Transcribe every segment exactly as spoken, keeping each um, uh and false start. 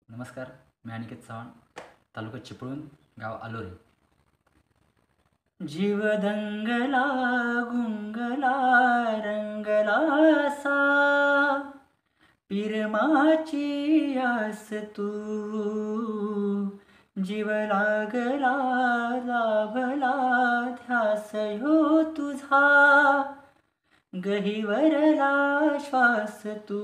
नमस्कार, मी अनिकेत चव्हाण, तालुका चिपळूण, गाव आलोरे. जीव दंगला गुंगला रंगला सा, पिरमाची आस तू. जीव लागला लाभला ध्यास ह्यो तुझा, गहिवरला श्वास तू.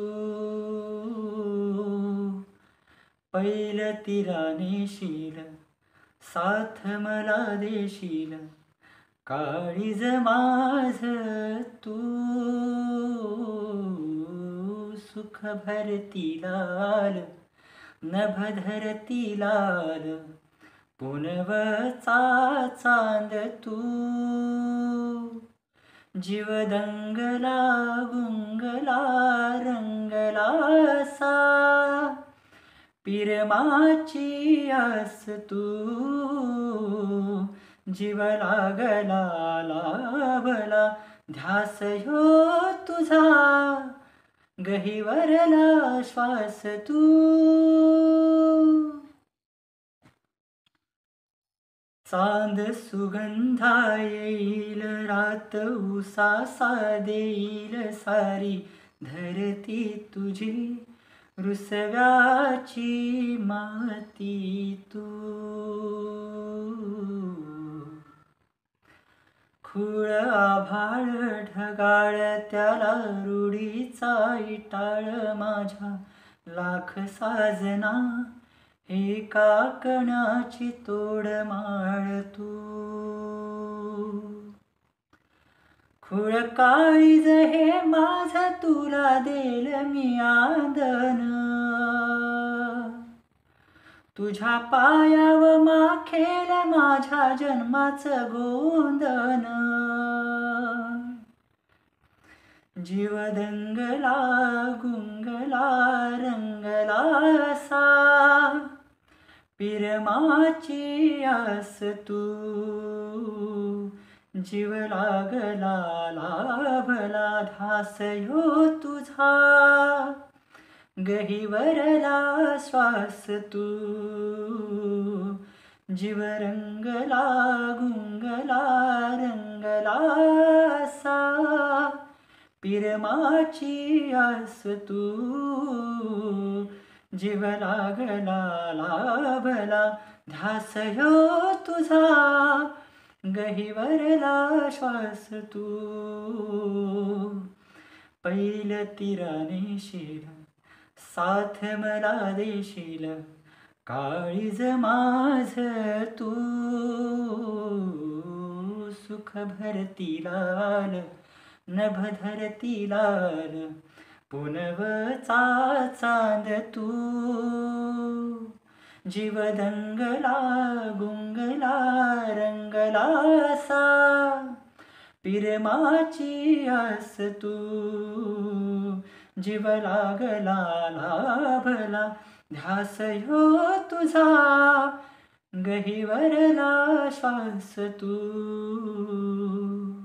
पैल तिराने शील साथ मला देशील, काळीज माझ तू. सुख भरती लाल नभ धरती लाल, पुनवचा चांद तू. जीव दंगला गुंगला रंगला सा, पिरमाची आस तू. जीव लागला लाभला ध्यास ह्यो तुझा, गहिवरला श्वास तू. चांद सुगंधा येईल रात उसासा देईल, सारी धरती तुझी रुसव्याची माती तू. खुळ आभाळ ढगाळ त्याला रूढीचा इटाळ, माझ्या लाख साजना एका कणाची तोडमाळ तू. खुळ काळीज हे माझ तुला देल मी आंदन, तुझ्या पायाव माखेल माझ्या जन्माचं गोंदन. जीव दंगला गुंगला रंगला सा, पिरमाची आस तू. जीव लागला लाभला ध्यास ह्यो तुझा, गहिवरला श्वास तू. जीव रंगला गुंगला रंगला सा, पिरमाची आस तू. जीव लागला लाभला ध्यास ह्यो तुझा, गहिवरला श्वास तू. पैल तिराने शील साथ मला देशील, काळीज माझ तू. सुख भरती लाल नभ धरती लाल, पुनवचा चांद तू. जीव दंगला गुंगला रंगला सा, पिरमाची आस तू. जीव लागला लाभला ध्यास ह्यो तुझा, गहिवरला श्वास तू.